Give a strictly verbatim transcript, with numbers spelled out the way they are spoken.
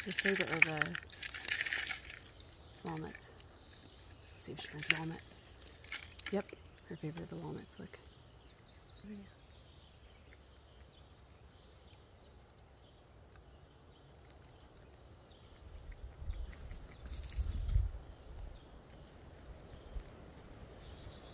Her favorite are the walnuts. Let's see if she finds a walnut. Yep, her favorite are the walnuts. Look. Oh, yeah.